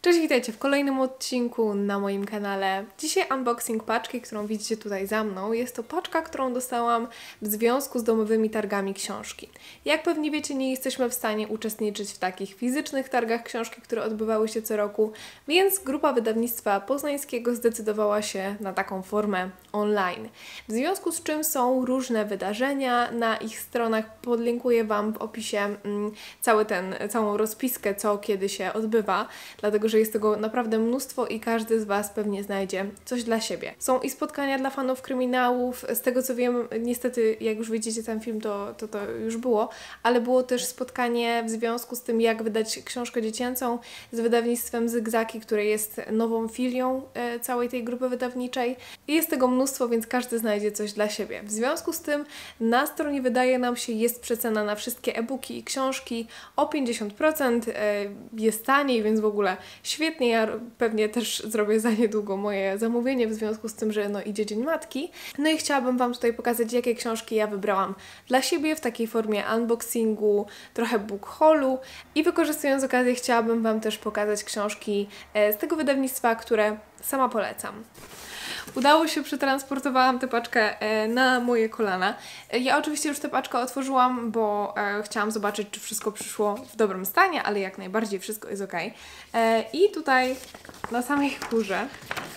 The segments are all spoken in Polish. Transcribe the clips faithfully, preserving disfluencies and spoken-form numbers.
Cześć, witajcie w kolejnym odcinku na moim kanale. Dzisiaj unboxing paczki, którą widzicie tutaj za mną. Jest to paczka, którą dostałam w związku z domowymi targami książki. Jak pewnie wiecie, nie jesteśmy w stanie uczestniczyć w takich fizycznych targach książki, które odbywały się co roku, więc grupa wydawnictwa poznańskiego zdecydowała się na taką formę online. W związku z czym są różne wydarzenia na ich stronach. Podlinkuję Wam w opisie mm, cały ten, całą rozpiskę, co kiedy się odbywa, dlatego że jest tego naprawdę mnóstwo i każdy z Was pewnie znajdzie coś dla siebie. Są i spotkania dla fanów kryminałów, z tego co wiem, niestety jak już widzicie ten film, to, to to już było, ale było też spotkanie w związku z tym, jak wydać książkę dziecięcą z wydawnictwem Zygzaki, które jest nową filią e, całej tej grupy wydawniczej. I jest tego mnóstwo, więc każdy znajdzie coś dla siebie. W związku z tym na stronie, wydaje nam się, jest przecena na wszystkie e-booki i książki o pięćdziesiąt procent, e, jest taniej, więc w ogóle świetnie. Ja pewnie też zrobię za niedługo moje zamówienie w związku z tym, że no idzie Dzień Matki. No i chciałabym Wam tutaj pokazać, jakie książki ja wybrałam dla siebie w takiej formie unboxingu, trochę book haulu i wykorzystując okazję chciałabym Wam też pokazać książki z tego wydawnictwa, które sama polecam. Udało się, przetransportowałam tę paczkę e, na moje kolana. E, ja oczywiście już tę paczkę otworzyłam, bo e, chciałam zobaczyć, czy wszystko przyszło w dobrym stanie, ale jak najbardziej wszystko jest ok. E, I tutaj na samej górze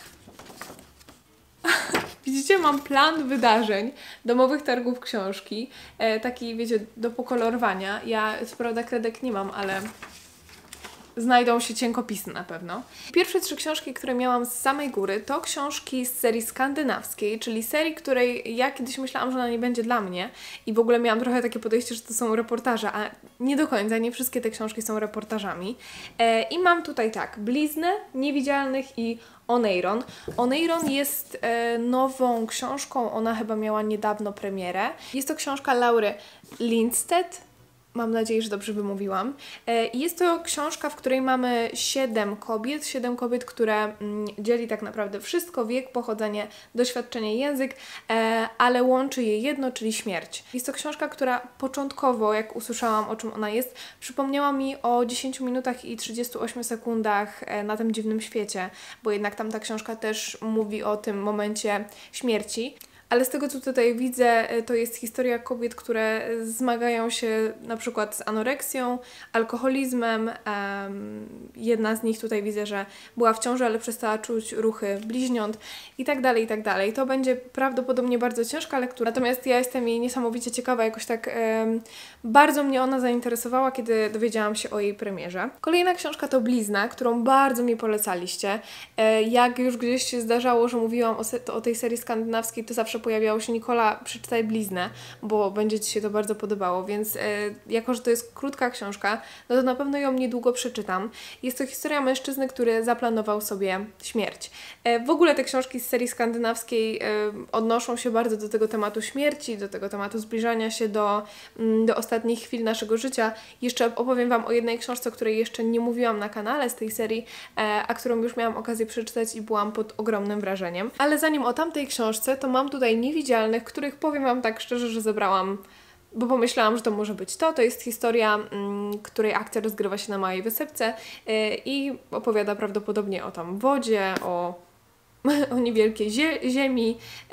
widzicie, mam plan wydarzeń domowych targów książki. E, taki, wiecie, do pokolorowania. Ja co prawda kredek nie mam, ale znajdą się cienkopisy na pewno. Pierwsze trzy książki, które miałam z samej góry, to książki z serii skandynawskiej, czyli serii, której ja kiedyś myślałam, że ona nie będzie dla mnie i w ogóle miałam trochę takie podejście, że to są reportaże, a nie do końca, nie wszystkie te książki są reportażami. E, I mam tutaj tak, Bliznę, Niewidzialnych i Oneiron. Oneiron jest e, nową książką, ona chyba miała niedawno premierę. Jest to książka Laury Lindstedt. Mam nadzieję, że dobrze wymówiłam. I jest to książka, w której mamy siedem kobiet, siedem kobiet, które mm, dzieli tak naprawdę wszystko, wiek, pochodzenie, doświadczenie, język, e, ale łączy je jedno, czyli śmierć. Jest to książka, która początkowo, jak usłyszałam, o czym ona jest, przypomniała mi o dziesięciu minutach i trzydziestu ośmiu sekundach e, na tym dziwnym świecie, bo jednak tam ta książka też mówi o tym momencie śmierci. Ale z tego, co tutaj widzę, to jest historia kobiet, które zmagają się na przykład z anoreksją, alkoholizmem. Um, jedna z nich tutaj widzę, że była w ciąży, ale przestała czuć ruchy bliźniąt i tak dalej, i tak dalej. To będzie prawdopodobnie bardzo ciężka lektura, natomiast ja jestem jej niesamowicie ciekawa, jakoś tak um, bardzo mnie ona zainteresowała, kiedy dowiedziałam się o jej premierze. Kolejna książka to Blizna, którą bardzo mi polecaliście. E, jak już gdzieś się zdarzało, że mówiłam o, o tej serii skandynawskiej, to zawsze pojawiało się: Nikola, przeczytaj Bliznę, bo będzie Ci się to bardzo podobało, więc e, jako, że to jest krótka książka, no to na pewno ją niedługo przeczytam. Jest to historia mężczyzny, który zaplanował sobie śmierć. E, w ogóle te książki z serii skandynawskiej e, odnoszą się bardzo do tego tematu śmierci, do tego tematu zbliżania się do, mm, do ostatnich chwil naszego życia. Jeszcze opowiem Wam o jednej książce, o której jeszcze nie mówiłam na kanale z tej serii, e, a którą już miałam okazję przeczytać i byłam pod ogromnym wrażeniem. Ale zanim o tamtej książce, to mam tutaj Niewidzialnych, których powiem Wam tak szczerze, że zebrałam, bo pomyślałam, że to może być to. To jest historia, mm, której akcja rozgrywa się na małej wysepce yy, i opowiada prawdopodobnie o tam wodzie, o o niewielkiej zie ziemi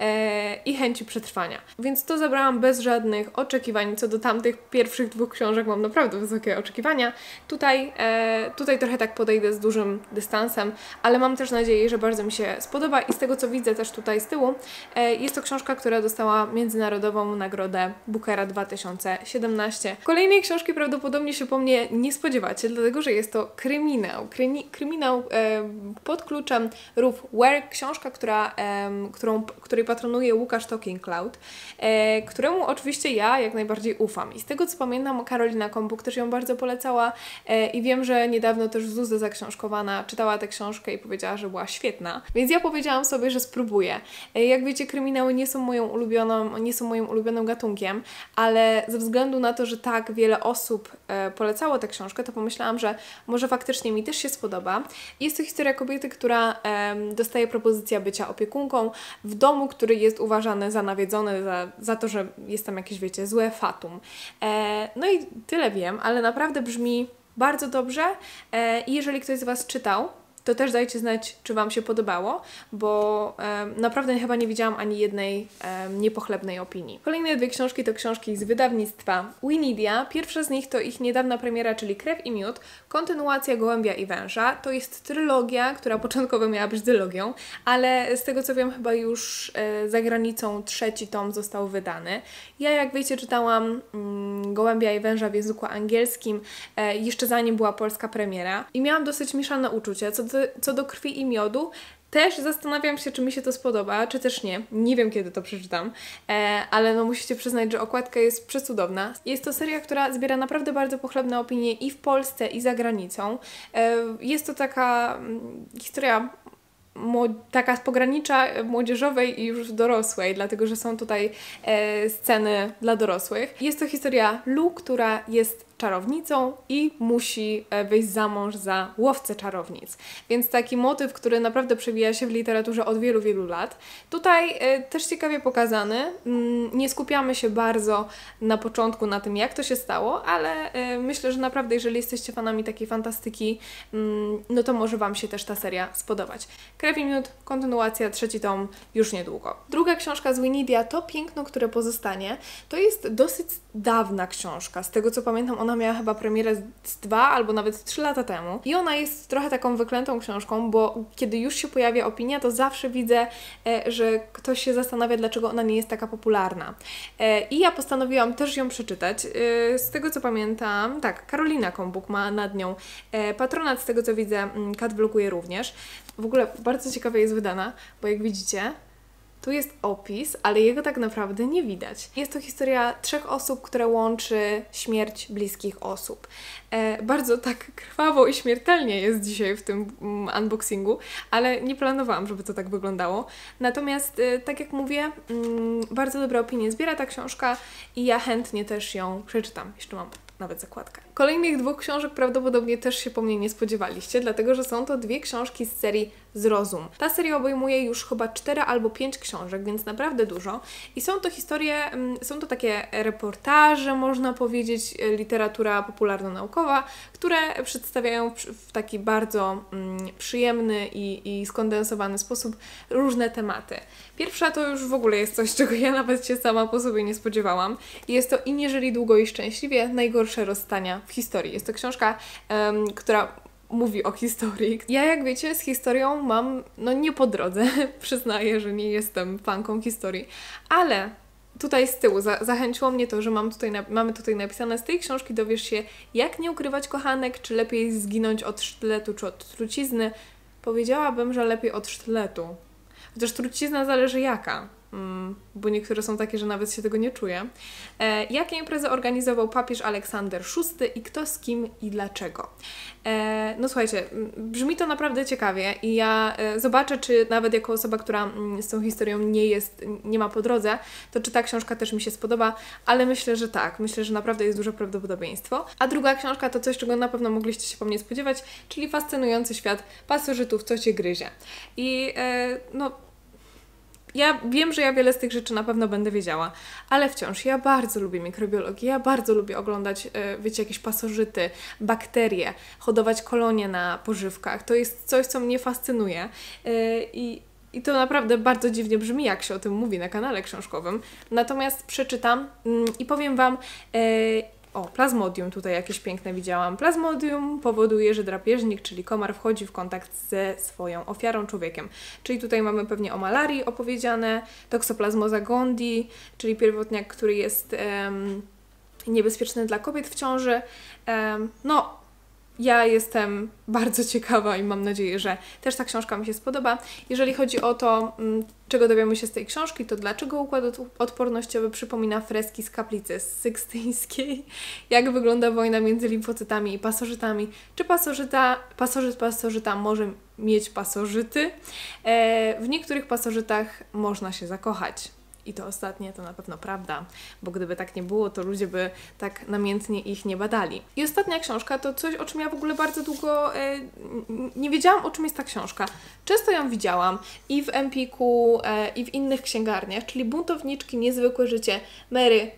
e, i chęci przetrwania. Więc to zabrałam bez żadnych oczekiwań. Co do tamtych pierwszych dwóch książek mam naprawdę wysokie oczekiwania. Tutaj, e, tutaj trochę tak podejdę z dużym dystansem, ale mam też nadzieję, że bardzo mi się spodoba i z tego, co widzę też tutaj z tyłu, e, jest to książka, która dostała Międzynarodową Nagrodę Bookera dwa tysiące siedemnaście. Kolejnej książki prawdopodobnie się po mnie nie spodziewacie, dlatego że jest to kryminał. Krymi kryminał e, pod kluczem Ruth Ware. Książka, która, um, którą, której patronuje Łukasz Talking Cloud, e, któremu oczywiście ja jak najbardziej ufam. I z tego, co pamiętam, Karolina Kąpuk też ją bardzo polecała e, i wiem, że niedawno też Zuzę Zaksiążkowana czytała tę książkę i powiedziała, że była świetna. Więc ja powiedziałam sobie, że spróbuję. E, jak wiecie, kryminały nie są moją ulubioną, nie są moim ulubionym gatunkiem, ale ze względu na to, że tak wiele osób e, polecało tę książkę, to pomyślałam, że może faktycznie mi też się spodoba. Jest to historia kobiety, która e, dostaje propozycję propozycja bycia opiekunką w domu, który jest uważany za nawiedzony, za, za to, że jest tam jakieś, wiecie, złe fatum. E, no i tyle wiem, ale naprawdę brzmi bardzo dobrze e, i jeżeli ktoś z Was czytał to też dajcie znać, czy Wam się podobało, bo e, naprawdę chyba nie widziałam ani jednej e, niepochlebnej opinii. Kolejne dwie książki to książki z wydawnictwa Winidia. Pierwsza z nich to ich niedawna premiera, czyli Krew i Miód, kontynuacja Gołębia i Węża. To jest trylogia, która początkowo miała być dylogią, ale z tego co wiem chyba już e, za granicą trzeci tom został wydany. Ja, jak wiecie, czytałam mm, Gołębia i Węża w języku angielskim e, jeszcze zanim była polska premiera i miałam dosyć mieszane uczucia. Co do, co do Krwi i Miodu, też zastanawiam się, czy mi się to spodoba, czy też nie. Nie wiem, kiedy to przeczytam, e, ale no musicie przyznać, że okładka jest przecudowna. Jest to seria, która zbiera naprawdę bardzo pochlebne opinie i w Polsce, i za granicą. E, jest to taka mm, historia taka z pogranicza młodzieżowej i już dorosłej, dlatego że są tutaj e, sceny dla dorosłych. Jest to historia Lu, która jest czarownicą i musi wyjść za mąż za łowcę czarownic. Więc taki motyw, który naprawdę przewija się w literaturze od wielu, wielu lat. Tutaj e, też ciekawie pokazany. Mm, nie skupiamy się bardzo na początku na tym, jak to się stało, ale e, myślę, że naprawdę, jeżeli jesteście fanami takiej fantastyki, mm, no to może Wam się też ta seria spodobać. Krew i Miód, kontynuacja, trzeci tom już niedługo. Druga książka z Winidia to Piękno, które pozostanie. To jest dosyć dawna książka. Z tego co pamiętam, ona miała chyba premierę z dwa albo nawet trzy lata temu. I ona jest trochę taką wyklętą książką, bo kiedy już się pojawia opinia, to zawsze widzę, e, że ktoś się zastanawia, dlaczego ona nie jest taka popularna. E, I ja postanowiłam też ją przeczytać. E, z tego co pamiętam, tak, Karolina Kombuk ma nad nią e, patronat, z tego co widzę, Kat vloguje również. W ogóle bardzo ciekawie jest wydana, bo jak widzicie, tu jest opis, ale jego tak naprawdę nie widać. Jest to historia trzech osób, które łączy śmierć bliskich osób. E, bardzo tak krwawo i śmiertelnie jest dzisiaj w tym mm, unboxingu, ale nie planowałam, żeby to tak wyglądało. Natomiast, e, tak jak mówię, mm, bardzo dobre opinie zbiera ta książka i ja chętnie też ją przeczytam. Jeszcze mam nawet zakładkę. Kolejnych dwóch książek prawdopodobnie też się po mnie nie spodziewaliście, dlatego że są to dwie książki z serii Zrozum. Ta seria obejmuje już chyba cztery albo pięć książek, więc naprawdę dużo. I są to historie, są to takie reportaże, można powiedzieć, literatura popularno-naukowa, które przedstawiają w taki bardzo mm, przyjemny i, i skondensowany sposób różne tematy. Pierwsza to już w ogóle jest coś, czego ja nawet się sama po sobie nie spodziewałam. Jest to I nie żyli długo i szczęśliwie, najgorsze rozstania w historii. Jest to książka, um, która mówi o historii. Ja, jak wiecie, z historią mam, no nie po drodze, przyznaję, że nie jestem fanką historii, ale tutaj z tyłu za zachęciło mnie to, że mam tutaj mamy tutaj napisane: z tej książki dowiesz się, jak nie ukrywać kochanek, czy lepiej zginąć od sztyletu, czy od trucizny. Powiedziałabym, że lepiej od sztyletu. Chociaż trucizna zależy jaka. Mm, bo niektóre są takie, że nawet się tego nie czuje. E, jakie imprezy organizował papież Aleksander szósty i kto z kim i dlaczego? E, no słuchajcie, brzmi to naprawdę ciekawie i ja e, zobaczę, czy nawet jako osoba, która mm, z tą historią nie jest, nie ma po drodze, to czy ta książka też mi się spodoba, ale myślę, że tak. Myślę, że naprawdę jest duże prawdopodobieństwo. A druga książka to coś, czego na pewno mogliście się po mnie spodziewać, czyli fascynujący świat pasożytów, co cię gryzie. I e, no ja wiem, że ja wiele z tych rzeczy na pewno będę wiedziała, ale wciąż ja bardzo lubię mikrobiologię, ja bardzo lubię oglądać, wiecie, jakieś pasożyty, bakterie, hodować kolonie na pożywkach. To jest coś, co mnie fascynuje i I to naprawdę bardzo dziwnie brzmi, jak się o tym mówi na kanale książkowym. Natomiast przeczytam i powiem Wam... O, plazmodium tutaj jakieś piękne widziałam. Plazmodium powoduje, że drapieżnik, czyli komar, wchodzi w kontakt ze swoją ofiarą, człowiekiem. Czyli tutaj mamy pewnie o malarii opowiedziane, toksoplasmoza gondii, czyli pierwotniak, który jest um, niebezpieczny dla kobiet w ciąży. Um, no, ja jestem bardzo ciekawa i mam nadzieję, że też ta książka mi się spodoba. Jeżeli chodzi o to, czego dowiemy się z tej książki, to dlaczego układ odpornościowy przypomina freski z kaplicy sykstyńskiej, jak wygląda wojna między limfocytami i pasożytami, czy pasożyta, pasożyt pasożyta może mieć pasożyty. E, w niektórych pasożytach można się zakochać. I to ostatnie to na pewno prawda, bo gdyby tak nie było, to ludzie by tak namiętnie ich nie badali. I ostatnia książka to coś, o czym ja w ogóle bardzo długo e, nie wiedziałam, o czym jest ta książka. Często ją widziałam i w Empiku, e, i w innych księgarniach, czyli Buntowniczki, niezwykłe życie Mary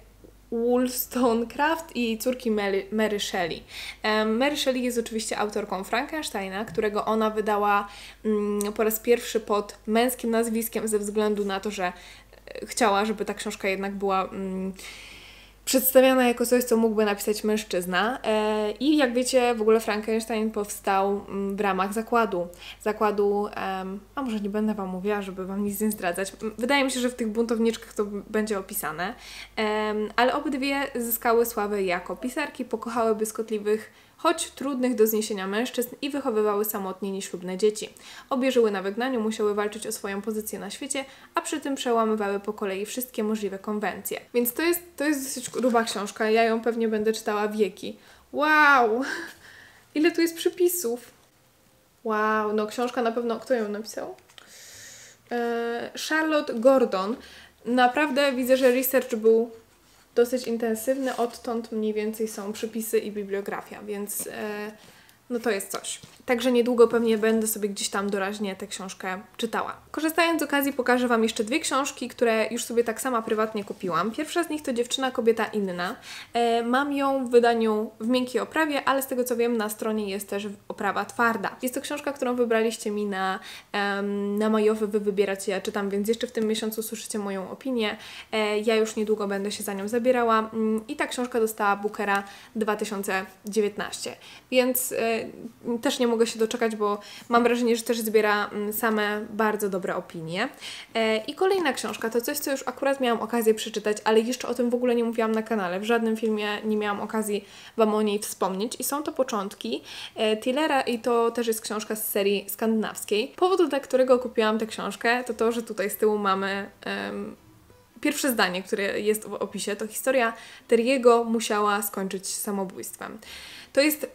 Wollstonecraft i córki Mary, Mary Shelley. Um, Mary Shelley jest oczywiście autorką Frankensteina, którego ona wydała um, po raz pierwszy pod męskim nazwiskiem ze względu na to, że chciała, żeby ta książka jednak była um, przedstawiana jako coś, co mógłby napisać mężczyzna. E, I jak wiecie, w ogóle Frankenstein powstał w ramach zakładu. Zakładu, um, a może nie będę Wam mówiła, żeby Wam nic nie zdradzać. Wydaje mi się, że w tych buntowniczkach to będzie opisane. Um, ale obydwie zyskały sławę jako pisarki, pokochały błyskotliwych, choć trudnych do zniesienia mężczyzn i wychowywały samotnie nieślubne dzieci. Obie żyły na wygnaniu, musiały walczyć o swoją pozycję na świecie, a przy tym przełamywały po kolei wszystkie możliwe konwencje. Więc to jest, to jest dosyć gruba książka, ja ją pewnie będę czytała wieki. Wow! Ile tu jest przypisów! Wow, no książka na pewno... Kto ją napisał? Eee, Charlotte Gordon. Naprawdę widzę, że research był dosyć intensywny, odtąd mniej więcej są przypisy i bibliografia, więc e, no to jest coś. Także niedługo pewnie będę sobie gdzieś tam doraźnie tę książkę czytała. Korzystając z okazji pokażę Wam jeszcze dwie książki, które już sobie tak sama prywatnie kupiłam. Pierwsza z nich to Dziewczyna, kobieta inna. E, mam ją w wydaniu w miękkiej oprawie, ale z tego co wiem na stronie jest też oprawa twarda. Jest to książka, którą wybraliście mi na, um, na majowy, Wy wybieracie, ja czytam, więc jeszcze w tym miesiącu słyszycie moją opinię. E, ja już niedługo będę się za nią zabierała mm, i ta książka dostała Bookera dwa tysiące dziewiętnaście, więc e, też nie mogę się doczekać, bo mam wrażenie, że też zbiera same bardzo dobre opinie. I kolejna książka to coś, co już akurat miałam okazję przeczytać, ale jeszcze o tym w ogóle nie mówiłam na kanale. W żadnym filmie nie miałam okazji Wam o niej wspomnieć. I są to Początki Tillera i to też jest książka z serii skandynawskiej. Powód, dla którego kupiłam tę książkę, to to, że tutaj z tyłu mamy um, pierwsze zdanie, które jest w opisie. To historia Terry'ego musiała skończyć samobójstwem. To jest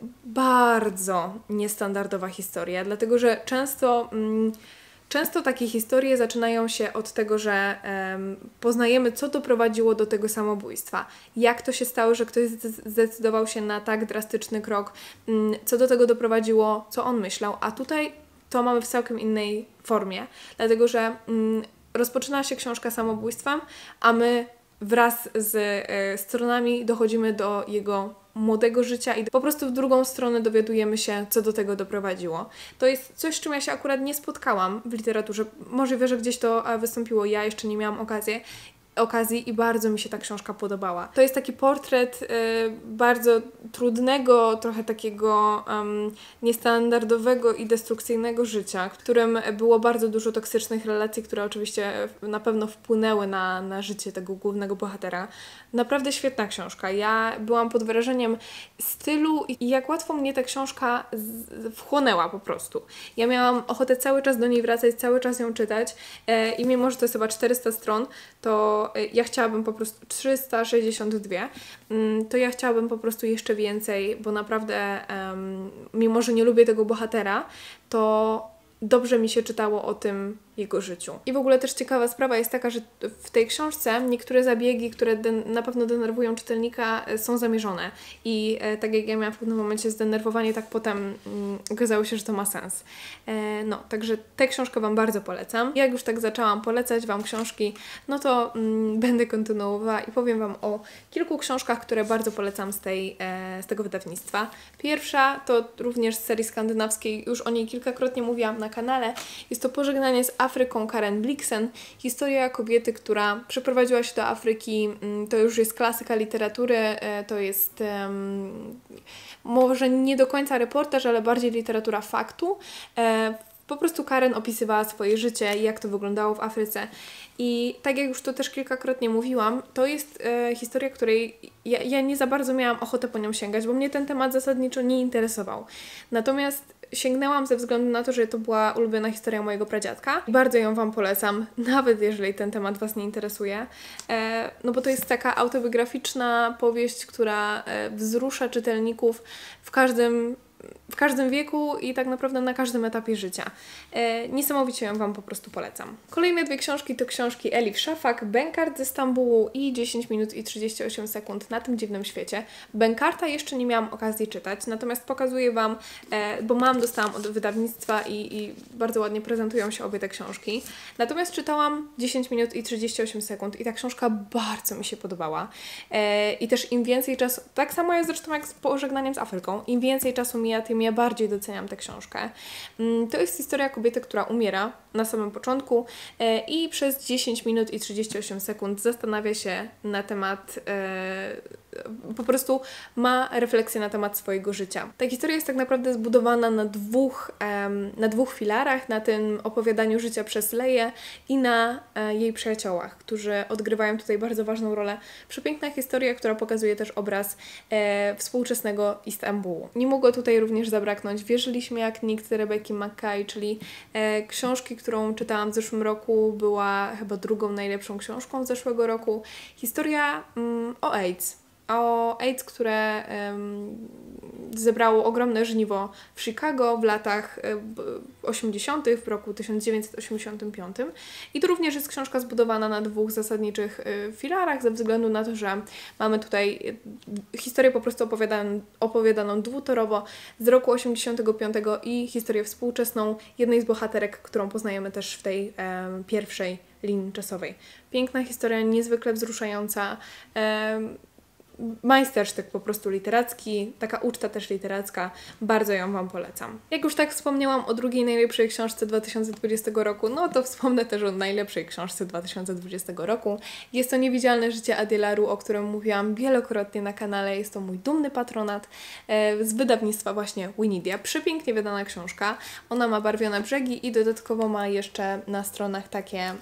bardzo niestandardowa historia, dlatego że często, mm, często takie historie zaczynają się od tego, że um, poznajemy, co doprowadziło do tego samobójstwa. Jak to się stało, że ktoś zdecydował się na tak drastyczny krok, um, co do tego doprowadziło, co on myślał, a tutaj to mamy w całkiem innej formie, dlatego że um, rozpoczyna się książka samobójstwem, a my wraz z e, stronami dochodzimy do jego młodego życia i po prostu w drugą stronę dowiadujemy się, co do tego doprowadziło. To jest coś, z czym ja się akurat nie spotkałam w literaturze. Możliwe, że gdzieś to wystąpiło, ja jeszcze nie miałam okazji. okazji i bardzo mi się ta książka podobała. To jest taki portret y, bardzo trudnego, trochę takiego um, niestandardowego i destrukcyjnego życia, w którym było bardzo dużo toksycznych relacji, które oczywiście na pewno wpłynęły na, na życie tego głównego bohatera. Naprawdę świetna książka. Ja byłam pod wrażeniem stylu i jak łatwo mnie ta książka z, wchłonęła po prostu. Ja miałam ochotę cały czas do niej wracać, cały czas ją czytać e, i mimo, że to jest chyba czterysta stron, to ja chciałabym po prostu trzysta sześćdziesiąt dwa, to ja chciałabym po prostu jeszcze więcej, bo naprawdę um, mimo, że nie lubię tego bohatera, to dobrze mi się czytało o tym jego życiu. I w ogóle też ciekawa sprawa jest taka, że w tej książce niektóre zabiegi, które na pewno denerwują czytelnika, są zamierzone. I e, tak jak ja miałam w pewnym momencie zdenerwowanie, tak potem mm, okazało się, że to ma sens. E, no, także tę książkę Wam bardzo polecam. Jak już tak zaczęłam polecać Wam książki, no to mm, będę kontynuowała i powiem Wam o kilku książkach, które bardzo polecam z, tej, e, z tego wydawnictwa. Pierwsza to również z serii skandynawskiej, już o niej kilkakrotnie mówiłam na kanale. Jest to Pożegnanie z Afryką Karen Blixen. Historia kobiety, która przeprowadziła się do Afryki. To już jest klasyka literatury. To jest um, może nie do końca reportaż, ale bardziej literatura faktu. E, po prostu Karen opisywała swoje życie i jak to wyglądało w Afryce. I tak jak już to też kilkakrotnie mówiłam, to jest e, historia, której ja, ja nie za bardzo miałam ochotę po nią sięgać, bo mnie ten temat zasadniczo nie interesował. Natomiast sięgnęłam ze względu na to, że to była ulubiona historia mojego pradziadka. Bardzo ją Wam polecam, nawet jeżeli ten temat Was nie interesuje. E, no bo to jest taka autobiograficzna powieść, która e, wzrusza czytelników w każdym w każdym wieku i tak naprawdę na każdym etapie życia. E, niesamowicie ją Wam po prostu polecam. Kolejne dwie książki to książki Elif Shafak, Bękart ze Stambułu i dziesięć minut i trzydzieści osiem sekund na tym dziwnym świecie. Bękarta jeszcze nie miałam okazji czytać, natomiast pokazuję Wam, e, bo mam, dostałam od wydawnictwa i, i bardzo ładnie prezentują się obie te książki. Natomiast czytałam dziesięć minut i trzydzieści osiem sekund i ta książka bardzo mi się podobała. E, I też im więcej czasu, tak samo jest zresztą jak z Pożegnaniem z Afryką, im więcej czasu mija, tym ja bardziej doceniam tę książkę. Mm, to jest historia kobiety, która umiera na samym początku e, i przez dziesięć minut i trzydzieści osiem sekund zastanawia się na temat, e, po prostu ma refleksję na temat swojego życia. Ta historia jest tak naprawdę zbudowana na dwóch, e, na dwóch filarach, na tym opowiadaniu życia przez Leję i na e, jej przyjaciołach, którzy odgrywają tutaj bardzo ważną rolę. Przepiękna historia, która pokazuje też obraz e, współczesnego Istambułu. Nie mogło tutaj również zabraknąć Wierzyliśmy jak nikt Rebeki McKay, czyli e, książki, którą czytałam w zeszłym roku, była chyba drugą najlepszą książką z zeszłego roku. Historia mm, o AIDS. O AIDS, które um, zebrało ogromne żniwo w Chicago w latach osiemdziesiątych, w roku tysiąc dziewięćset osiemdziesiątym piątym. I to również jest książka zbudowana na dwóch zasadniczych y, filarach, ze względu na to, że mamy tutaj historię po prostu opowiadaną, opowiadaną dwutorowo z roku osiemdziesiątego piątego i historię współczesną jednej z bohaterek, którą poznajemy też w tej um, pierwszej linii czasowej. Piękna historia, niezwykle wzruszająca. Um, Majstersztyk po prostu literacki, taka uczta też literacka, bardzo ją Wam polecam. Jak już tak wspomniałam o drugiej najlepszej książce dwa tysiące dwudziestego roku, no to wspomnę też o najlepszej książce dwa tysiące dwudziestego roku. Jest to Niewidzialne życie Adielaru, o którym mówiłam wielokrotnie na kanale. Jest to mój dumny patronat e, z wydawnictwa właśnie Winidia. Przepięknie wydana książka. Ona ma barwione brzegi i dodatkowo ma jeszcze na stronach takie, mm,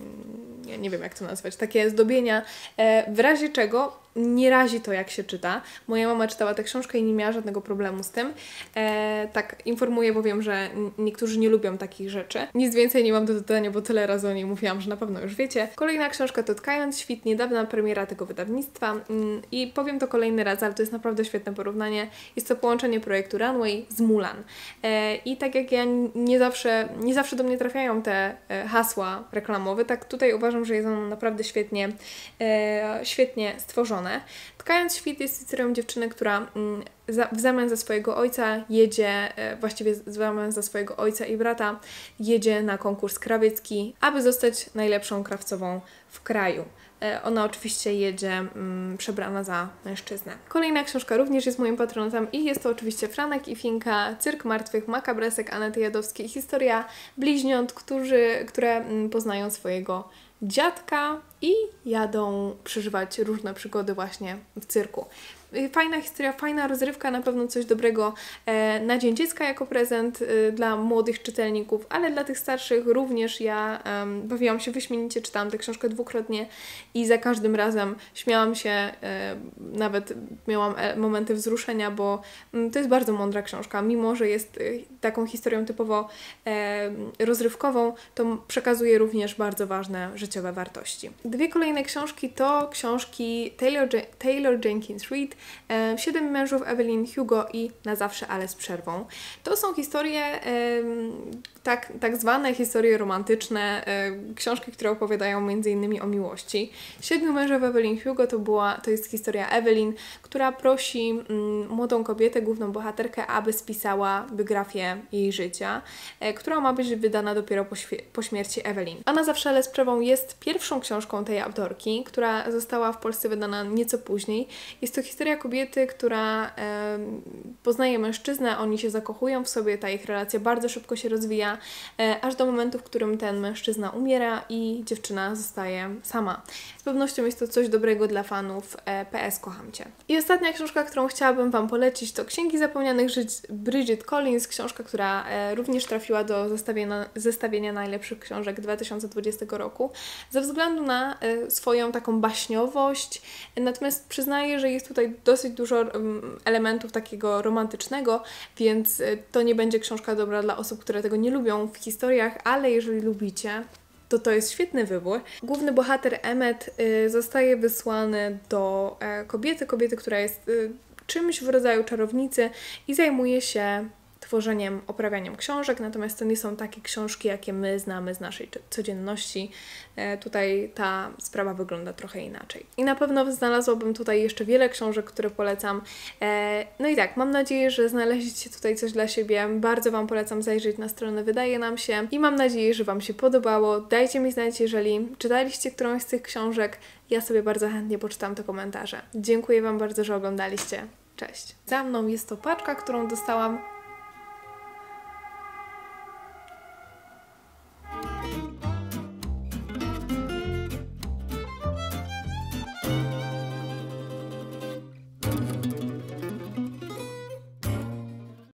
ja nie wiem jak to nazwać, takie zdobienia, e, w razie czego nie razi to, jak się czyta. Moja mama czytała tę książkę i nie miała żadnego problemu z tym. E, tak, informuję, bo wiem, że niektórzy nie lubią takich rzeczy. Nic więcej nie mam do dodania, bo tyle razy o niej mówiłam, że na pewno już wiecie. Kolejna książka to Tkając świt, niedawna premiera tego wydawnictwa. Mm, I powiem to kolejny raz, ale to jest naprawdę świetne porównanie. Jest to połączenie projektu Runway z Mulan. E, I tak jak ja nie zawsze, nie zawsze do mnie trafiają te e, hasła reklamowe, tak tutaj uważam, że jest ono naprawdę świetnie, e, świetnie stworzone. Tkając świt jest historią dziewczyny, która mm, za, w zamian za swojego ojca jedzie, e, właściwie w zamian za swojego ojca i brata, jedzie na konkurs krawiecki, aby zostać najlepszą krawcową w kraju. E, ona oczywiście jedzie mm, przebrana za mężczyznę. Kolejna książka również jest moim patronatem i jest to oczywiście Franek i Finka, Cyrk Martwych, Makabresek Anety Jadowskiej. Historia bliźniąt, którzy, które mm, poznają swojego dziadka i jadą przeżywać różne przygody właśnie w cyrku. Fajna historia, fajna rozrywka, na pewno coś dobrego e, na Dzień Dziecka jako prezent e, dla młodych czytelników, ale dla tych starszych również. Ja e, bawiłam się wyśmienicie, czytałam tę książkę dwukrotnie i za każdym razem śmiałam się, e, nawet miałam e, momenty wzruszenia, bo m, to jest bardzo mądra książka. Mimo że jest e, taką historią typowo e, rozrywkową, to przekazuje również bardzo ważne życiowe wartości. Dwie kolejne książki to książki Taylor, Taylor Jenkins Reid, Siedem mężów Evelyn Hugo i Na zawsze, ale z przerwą. To są historie, tak, tak zwane historie romantyczne, książki, które opowiadają między innymi o miłości. Siedmiu mężów Evelyn Hugo to, była, to jest historia Evelyn, która prosi mm, młodą kobietę, główną bohaterkę, aby spisała biografię jej życia, e, która ma być wydana dopiero po, po śmierci Evelyn. A Na zawsze, ale z przerwą jest pierwszą książką tej autorki, która została w Polsce wydana nieco później. Jest to historia kobiety, która e, poznaje mężczyznę, oni się zakochują w sobie, ta ich relacja bardzo szybko się rozwija, e, aż do momentu, w którym ten mężczyzna umiera i dziewczyna zostaje sama. Z pewnością jest to coś dobrego dla fanów e, P S Kocham Cię. I ostatnia książka, którą chciałabym Wam polecić, to Księgi zapomnianych żyć Bridget Collins, książka, która e, również trafiła do zestawienia, zestawienia najlepszych książek dwa tysiące dwudziestego roku, ze względu na e, swoją taką baśniowość, natomiast przyznaję, że jest tutaj dosyć dużo um, elementów takiego romantycznego, więc e, to nie będzie książka dobra dla osób, które tego nie lubią w historiach, ale jeżeli lubicie, to to jest świetny wybór. Główny bohater Emmet y, zostaje wysłany do e, kobiety, kobiety, która jest y, czymś w rodzaju czarownicy i zajmuje się tworzeniem, oprawianiem książek, natomiast to nie są takie książki, jakie my znamy z naszej codzienności. E, tutaj ta sprawa wygląda trochę inaczej. I na pewno znalazłabym tutaj jeszcze wiele książek, które polecam. E, no i tak, mam nadzieję, że znaleźliście tutaj coś dla siebie. Bardzo Wam polecam zajrzeć na stronę Wydaje Nam Się i mam nadzieję, że Wam się podobało. Dajcie mi znać, jeżeli czytaliście którąś z tych książek. Ja sobie bardzo chętnie poczytam te komentarze. Dziękuję Wam bardzo, że oglądaliście. Cześć! Za mną jest to paczka, którą dostałam